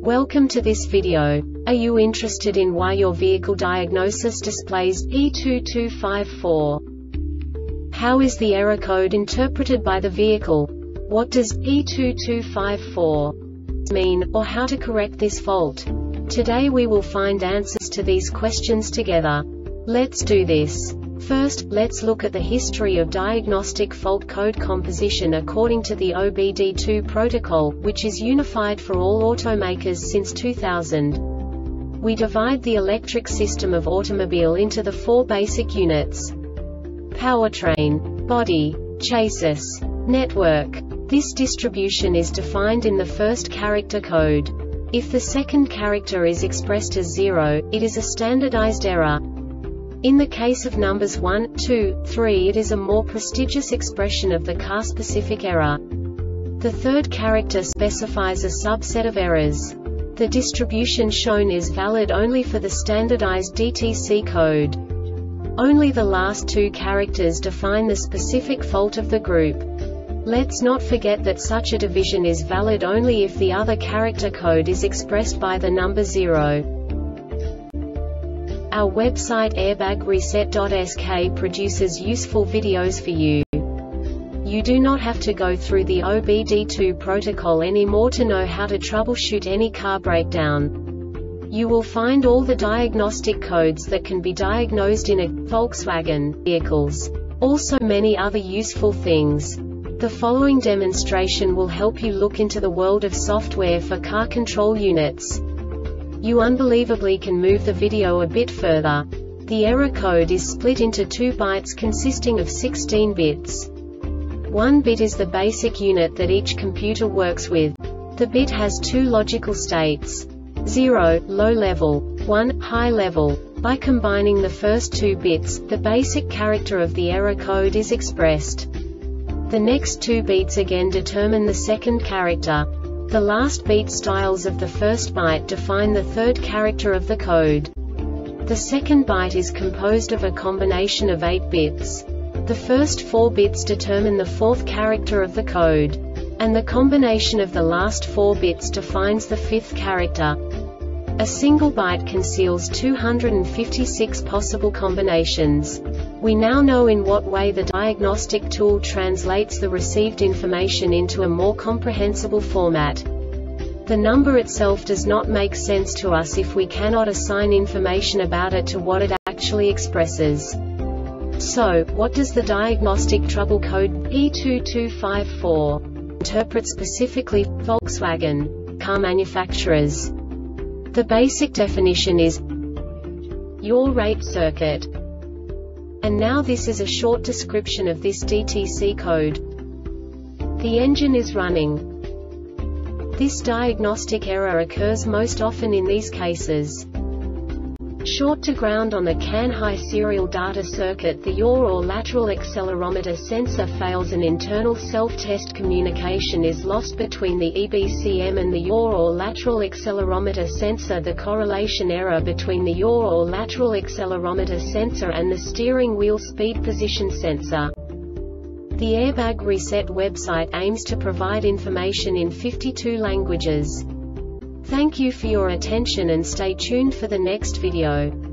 Welcome to this video. Are you interested in why your vehicle diagnosis displays E2254? How is the error code interpreted by the vehicle? What does E2254 mean, or how to correct this fault? Today we will find answers to these questions together. Let's do this. First, let's look at the history of diagnostic fault code composition according to the OBD2 protocol, which is unified for all automakers since 2000. We divide the electric system of automobile into the four basic units: powertrain, body, chassis, network. This distribution is defined in the first character code. If the second character is expressed as 0, it is a standardized error. In the case of numbers 1, 2, 3, it is a more prestigious expression of the car-specific error. The third character specifies a subset of errors. The distribution shown is valid only for the standardized DTC code. Only the last two characters define the specific fault of the group. Let's not forget that such a division is valid only if the other character code is expressed by the number 0. Our website airbagreset.sk produces useful videos for you. You do not have to go through the OBD2 protocol anymore to know how to troubleshoot any car breakdown. You will find all the diagnostic codes that can be diagnosed in a Volkswagen vehicles. Also many other useful things. The following demonstration will help you look into the world of software for car control units. You unbelievably can move the video a bit further. The error code is split into 2 bytes consisting of 16 bits. 1 bit is the basic unit that each computer works with. The bit has 2 logical states: 0, low level, 1, high level. By combining the first 2 bits, the basic character of the error code is expressed. The next 2 beats again determine the second character. The last beat styles of the first byte define the third character of the code. The second byte is composed of a combination of 8 bits. The first 4 bits determine the fourth character of the code. And the combination of the last 4 bits defines the fifth character. A single byte conceals 256 possible combinations. We now know in what way the diagnostic tool translates the received information into a more comprehensible format. The number itself does not make sense to us if we cannot assign information about it to what it actually expresses. So, what does the diagnostic trouble code E2254 interpret specifically for Volkswagen car manufacturers? The basic definition is yaw rate circuit. And now this is a short description of this DTC code. The engine is running. This diagnostic error occurs most often in these cases: short to ground on the CAN-high serial data circuit. The yaw or lateral accelerometer sensor fails. An internal self-test communication is lost between the EBCM and the yaw or lateral accelerometer sensor. The correlation error between the yaw or lateral accelerometer sensor and the steering wheel speed position sensor. The Airbag Reset website aims to provide information in 52 languages. Thank you for your attention and stay tuned for the next video.